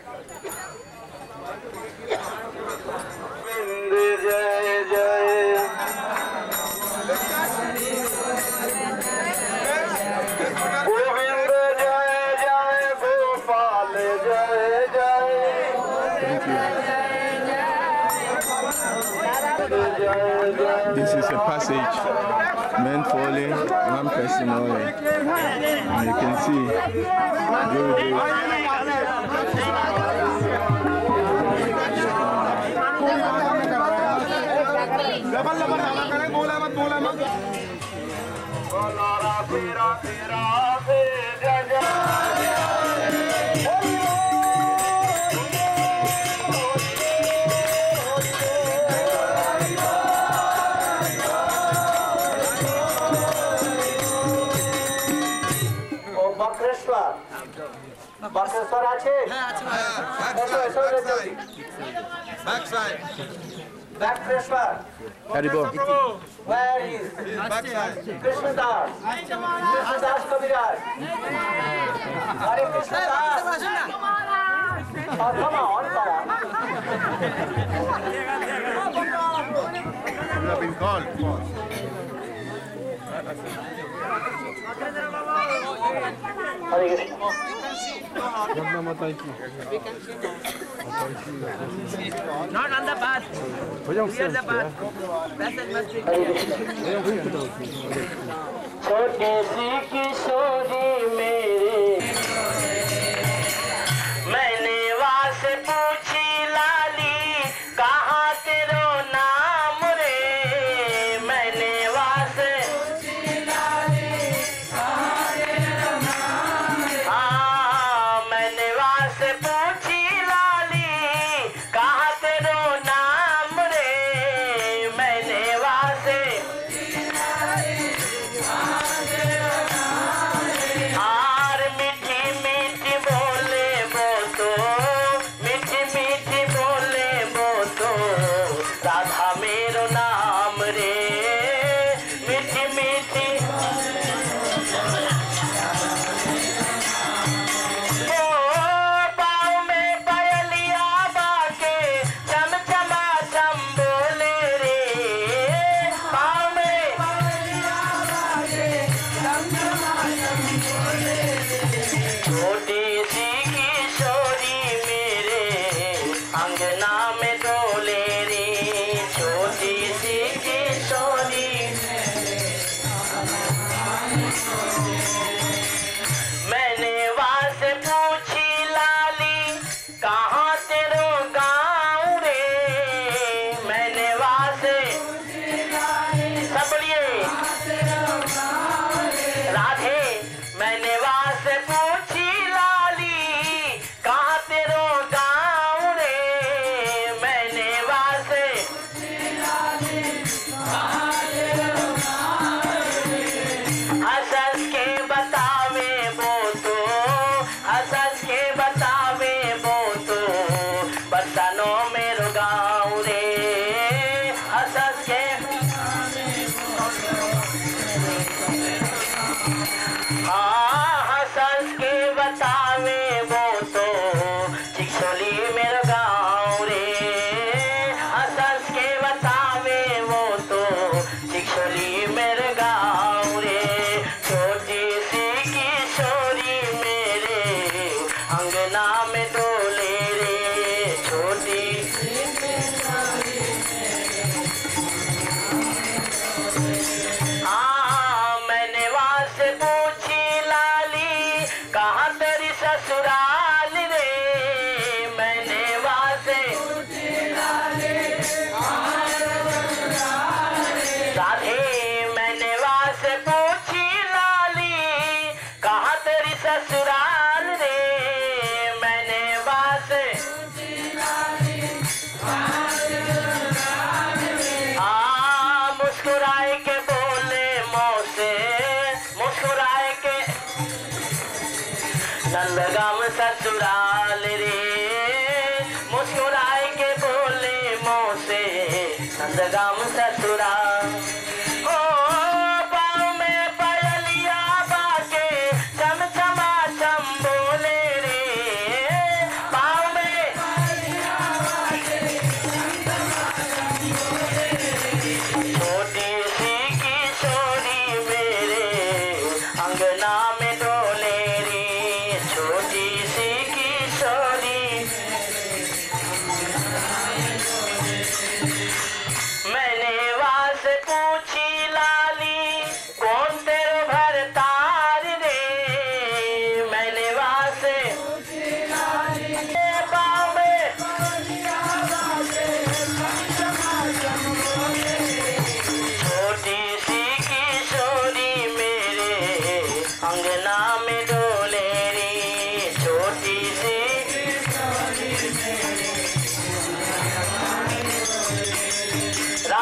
Speaker 6: जय जय गोविंद जय जय गोपाल जय जय.
Speaker 4: This is a passage men falling, one person oil. And you can see
Speaker 3: Bakreshwar আছে?
Speaker 9: Backside.
Speaker 3: Bakreshwar.
Speaker 4: Haribo.
Speaker 3: Where is Krishnadas? Krishnadas Kaviraj. Hare Krishnadas. Oh, come on,
Speaker 9: You have been called.
Speaker 3: Hare Krishna.
Speaker 2: Not on the path. Clear the path. Passage must be clear.
Speaker 3: छोटी सी किशोरी मेरे मैंने वास पूछी लाली कहाँ तेरो नाम रे मैंने वास हाँ मैंने वास पूछी लाली कहाँ तेरो नाम रे मैंने वास आर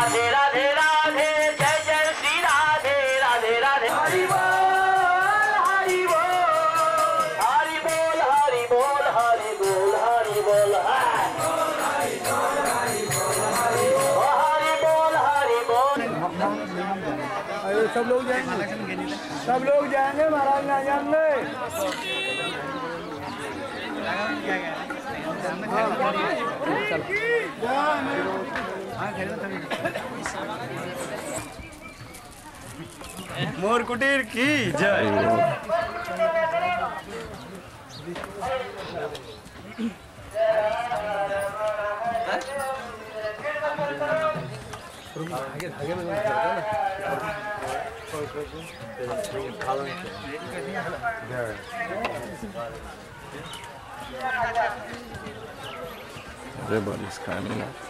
Speaker 6: राधे राधे राधे जय जय श्री राधे राधे राधे हरि बोल हरि बोल हरि बोल हरि बोल हरि बोल हरि बोल हरि बोल
Speaker 7: अरे सब लोग जाएंगे महाराज ना जानने मोर कुटीर की जय
Speaker 4: Everybody's coming up.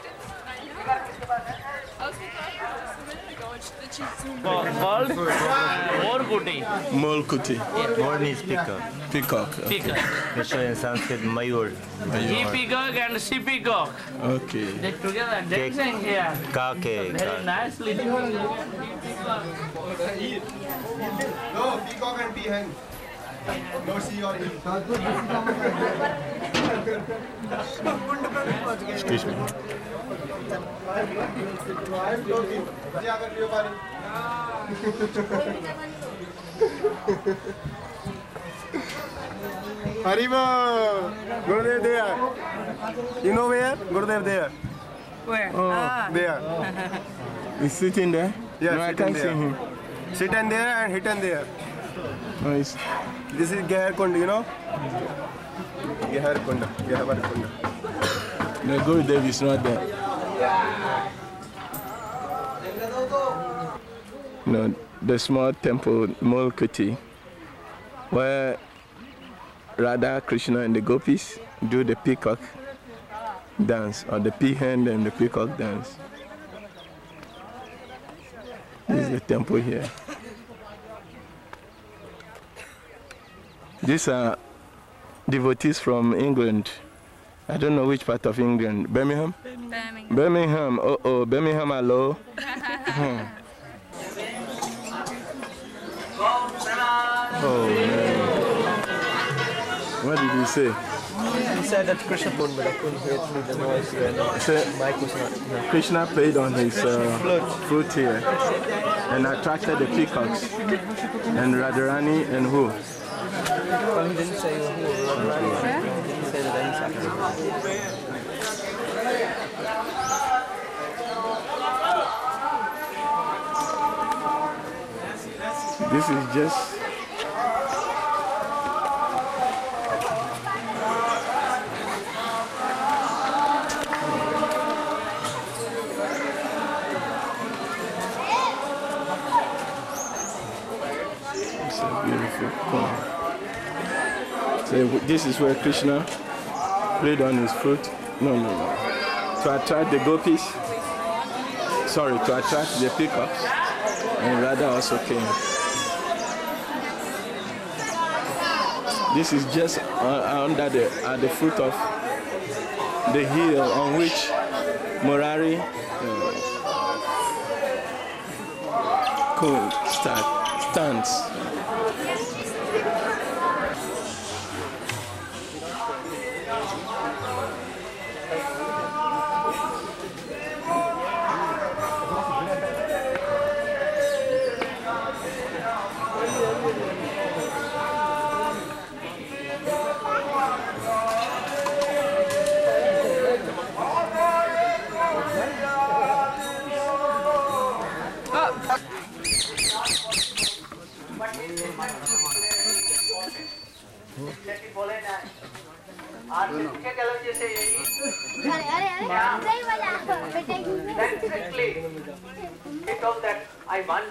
Speaker 4: Molkuti.
Speaker 10: More means peacock.
Speaker 4: Peacock. Okay.
Speaker 10: Krishna in Sanskrit, Mayur.
Speaker 6: He peacock and she peacock.
Speaker 4: Okay.
Speaker 6: They together dancing here.
Speaker 10: Kake.
Speaker 6: Very nicely.
Speaker 9: No, peacock and peahen. No she or he.
Speaker 4: Excuse me.
Speaker 9: Haribo! Gurudev there. You know where? Gurudev there.
Speaker 11: Where?
Speaker 9: Oh, there.
Speaker 4: He's sitting there?
Speaker 9: Yeah,
Speaker 4: no, I
Speaker 9: sitting
Speaker 4: can't see
Speaker 9: there.
Speaker 4: him.
Speaker 9: Sit in there and hit in there.
Speaker 4: Nice.
Speaker 9: This is Gehar Kund, you know? Gehar Kund. Gehar Kund.
Speaker 4: The Gurudev is not there. No, the small temple, Molkuti, where Radha, Krishna and the gopis do the peacock dance, or the peahen and the peacock dance. This is the temple here. These are devotees from England. I don't know which part of England. Birmingham?
Speaker 12: Birmingham.
Speaker 4: Birmingham. Oh, Birmingham, hello. Oh, man. What did he say?
Speaker 5: He said that Krishna played, but I couldn't hear it through the noise here. No, mic was not. No.
Speaker 4: Krishna played on his flute here and attracted the peacocks. And Radharani and who?
Speaker 5: Well, he didn't say who. Radharani. He didn't say that any second.
Speaker 4: This is just it's a beautiful poem. So this is where Krishna played on his flute. No. To attract the gopis. Sorry, to attract the peacocks. And Radha also came. This is just under at the foot of the hill on which Murari stands.
Speaker 6: Then quickly he told that I want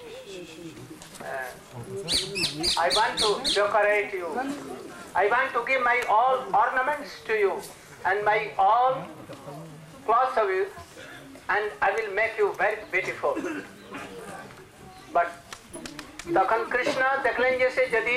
Speaker 6: to decorate you. I want to give my all ornaments to you and my all clothes of you, and I will make you very beautiful. But তখন কৃষ্ণ দেখলেন যে সে যদি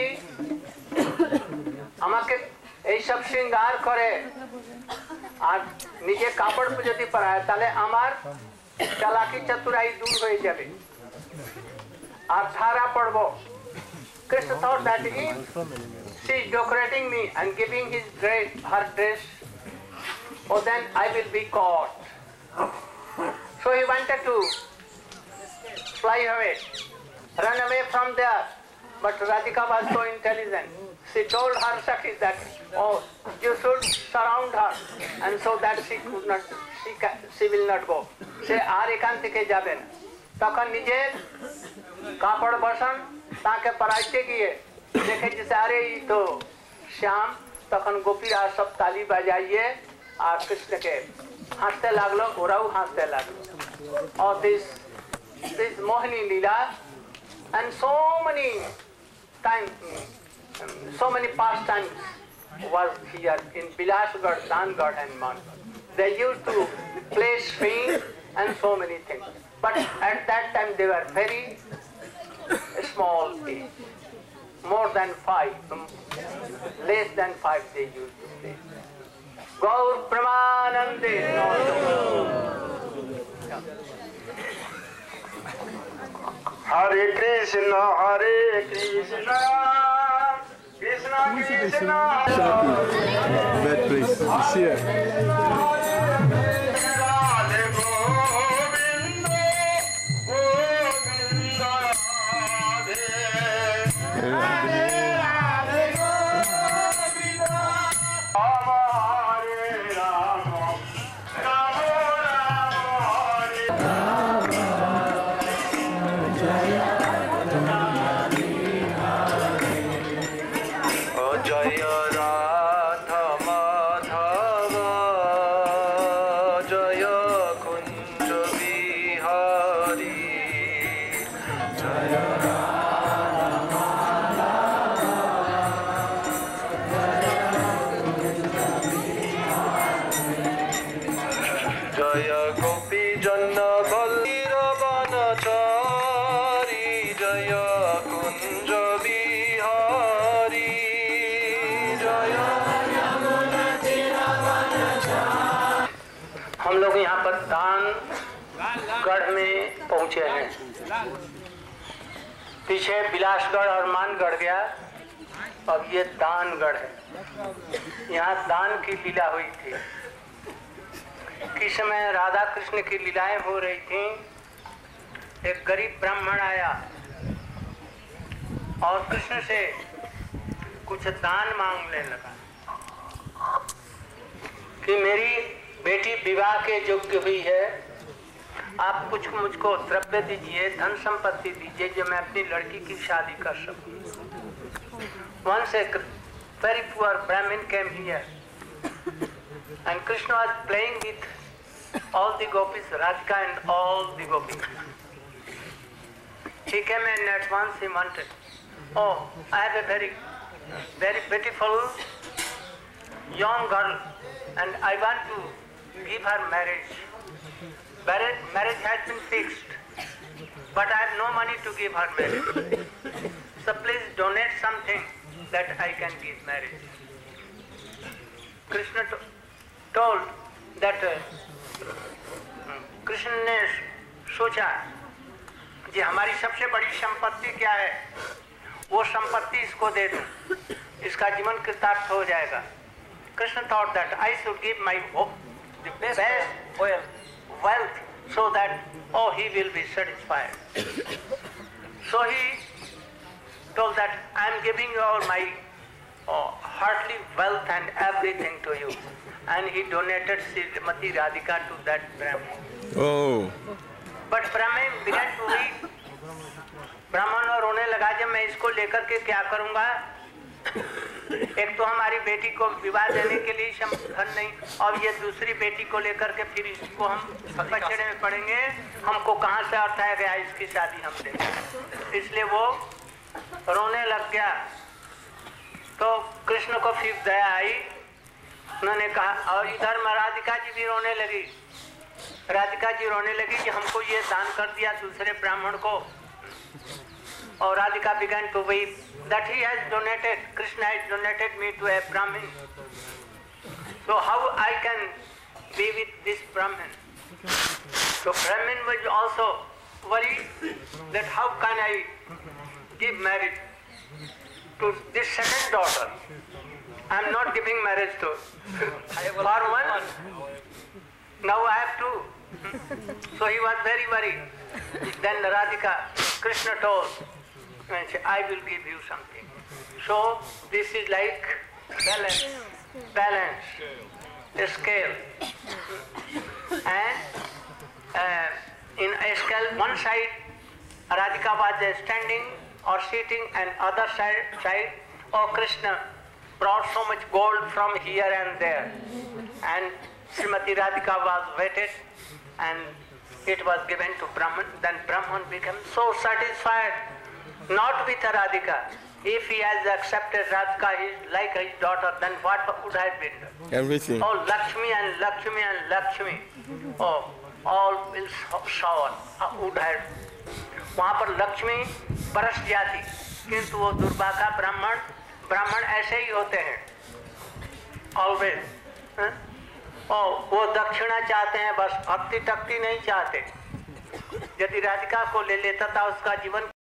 Speaker 6: আমাকে এই সব শৃঙ্গার করে আর নিজে কাপড় যদি পরায় তাহলে আমার चालाकी चतुराई दूर हो जाए और थारा पड़बो Krishna thought that if she is decorating me and giving his dress, her dress, oh then I will be caught. So he wanted to fly away, run away from there. But Radhika was so intelligent. She told her Sakhi that, oh, you should surround her, and so that she will not go. She আর এখান থেকে যাবেন তখন নিজে কাপড় বসান তাকে পরাইতে গিয়ে দেখে যে আরে এই তো শ্যাম তখন গোপীরা সব তালি বাজাইয়ে আর কৃষ্ণকে হাসতে লাগলো ওরাও হাসতে লাগলো और this Mohini Leela and so many times so many pastimes was here in Bilasgarh, Dangarh and Mangarh. They used to play swing and so many things. But at that time they were very small age. More than 5, less than 5 they used to play. Gaur Pramanande.
Speaker 9: Hare Krishna, Hare Krishna, Krishna Krishna.
Speaker 4: Bad place. It's here.
Speaker 6: हम लोग यहाँ पर दानगढ़ में पहुँचे हैं। पीछे बिलासगढ़ और मानगढ़ गया, अब ये दानगढ़ है। यहाँ दान की लीला हुई थी। किस समय राधा कृष्ण की लीलाएं हो रही थीं, एक गरीब ब्राह्मण आया और कृष्ण से कुछ दान मांगने लगा कि मेरी बेटी विवाह के योग्य हुई है, आप कुछ मुझको द्रव्य दीजिए, धन संपत्ति दीजिए जो मैं अपनी लड़की की शादी कर सकूं। Once a very poor Brahmin came here and Krishna was playing with all the gopis, Radhika and all the gopis. He came and at once he wanted, oh, I have a very beautiful young girl and I want to give her marriage. Marriage has been fixed, but I have no money to give her marriage. So please donate something that I can give marriage. Krishna told that Krishna ने सोचा कि हमारी सबसे बड़ी संपत्ति क्या है, वो संपत्ति इसको दे दूं, इसका जीवन कृतार्थ हो जाएगा। Krishna thought that I should give my the best wealth so that he will be satisfied. So he told that I am giving you all my heartly wealth and everything to you, and he donated Srimati Radhika to that Brahmin.
Speaker 4: Oh.
Speaker 6: But Brahmin began to weep. ब्राह्मण रोने लगा, जब मैं इसको लेकर के क्या करूंगा, एक तो हमारी बेटी को विवाह देने के लिए धन नहीं, और ये दूसरी बेटी को लेकर के फिर इसको हम पछड़े में पड़ेंगे, हमको कहाँ से अर्थ आएगा इसकी शादी हम देंगे। इसलिए वो रोने लग गया। तो कृष्ण को फिर दया आई, उन्होंने कहा, और इधर राधिका जी भी रोने लगी। राधिका जी रोने लगी कि हमको ये दान कर दिया दूसरे ब्राह्मण को, और Radhika began to weep that he has donated, Krishna has donated me to a Brahmin. So how I can be with this Brahmin? So Brahmin was also worried that how can I give marriage to this second daughter. I am not giving marriage to for one. Now I have two. So he was very worried. Then Radhika, Krishna told, and said, I will give you something. So this is like balance, a scale. And in a scale, one side Radhika was standing or sitting, and other side, oh Krishna brought so much gold from here and there. And Srimati Radhika was waited, and it was given to Brahman. Then Brahman became so satisfied, not with Radhika. If he has accepted Radhika like his daughter, then what would have been?
Speaker 4: Everything.
Speaker 6: Oh, Lakshmi and Lakshmi and Lakshmi. Oh, all will shower. Would have. वहाँ पर लक्ष्मी बरस जाती, किंतु वो दुर्भागा ब्राह्मण ऐसे ही होते हैं ऑलवेज। और वो दक्षिणा चाहते हैं, बस भक्ति टक्ति नहीं चाहते। यदि राधिका को ले लेता था उसका जीवन